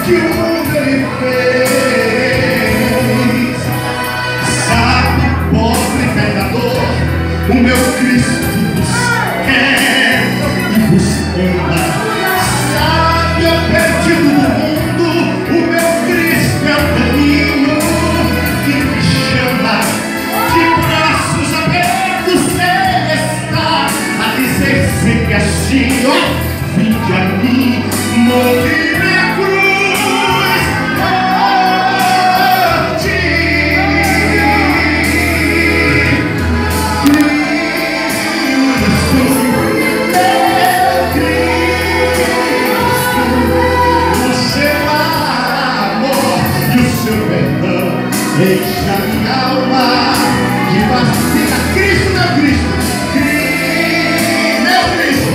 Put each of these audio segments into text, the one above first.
que o mundo ele fez. Sabe, pobre pecador, o meu Cristo vos quer e vos ama. Sabe, eu perdido do mundo, o meu Cristo é o caminho que me chama. De braços abertos ele está a dizer sempre assim, ó, vinde a mim, morri na cruz por ti. Deixa minha alma de vacina. Cristo, meu Cristo, meu Cristo,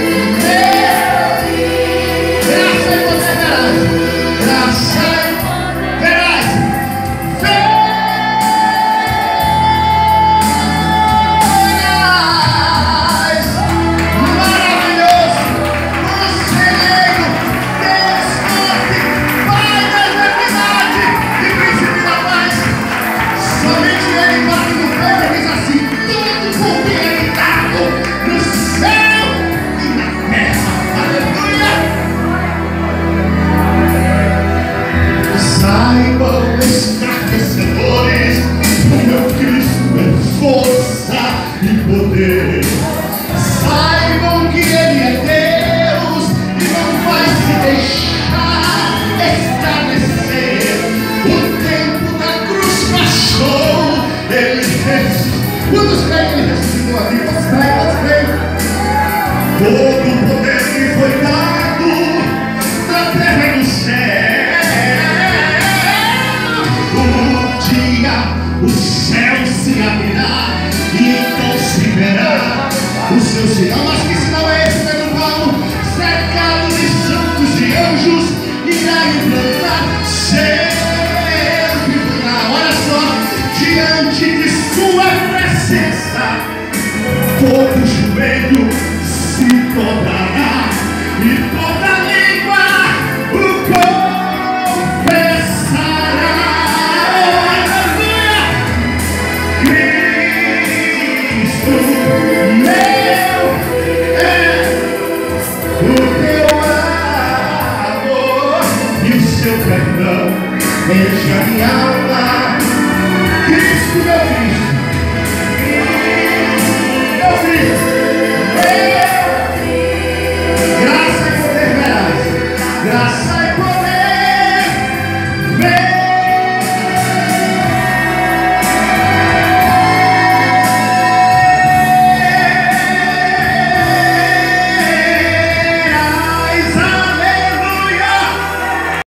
graça e você verás, graça e verás, maravilhoso, conselheiro, Deus forte, Pai da eternidade e príncipe da paz. Somente ele bate no peito e diz assim: tudo porque ele dado no céu e na terra. Aleluia! Saibam, escarnecedores, o meu Cristo é força e poder. Saibam que ele é Deus e não vai se deixar escarnecer. O tempo da cruz passou, ele ressuscitou. Quantos creem que ele ressuscitou aqui? Quantos creem? Todo o poder que foi dado na terra e no céu. Um dia o céu se abrirá e então se verá o seu sinal. Mas que sinal é esse, Pedro Paulo? Cercado de santos e anjos, irá implantar seu tribunal. Olha só, diante de sua presença, todo joelho se dobrará e toda língua o confessará. Aleluia! Cristo meu é o teu amor e o seu perdão enche a minha alma. Cristo meu